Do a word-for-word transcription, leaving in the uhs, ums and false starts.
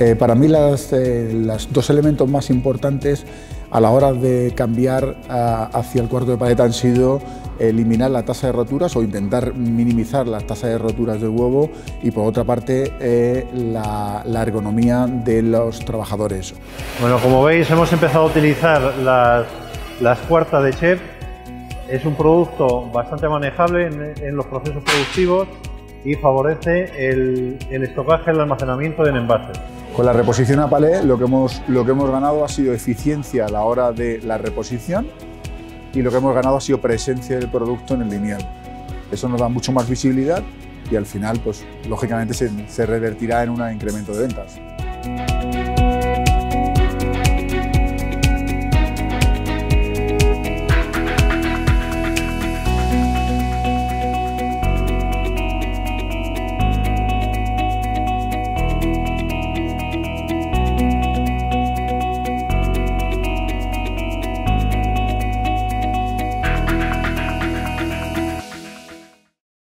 Eh, para mí las, eh, los dos elementos más importantes a la hora de cambiar a, hacia el cuarto de palet han sido eliminar la tasa de roturas o intentar minimizar las tasas de roturas del huevo y por otra parte eh, la, la ergonomía de los trabajadores. Bueno, como veis hemos empezado a utilizar las, las cuartas de Chef. Es un producto bastante manejable en, en los procesos productivos y favorece el, el estocaje, el almacenamiento en envases. Con la reposición a palé lo que, hemos, lo que hemos ganado ha sido eficiencia a la hora de la reposición y lo que hemos ganado ha sido presencia del producto en el lineal. Eso nos da mucho más visibilidad y al final, pues, lógicamente se, se revertirá en un incremento de ventas.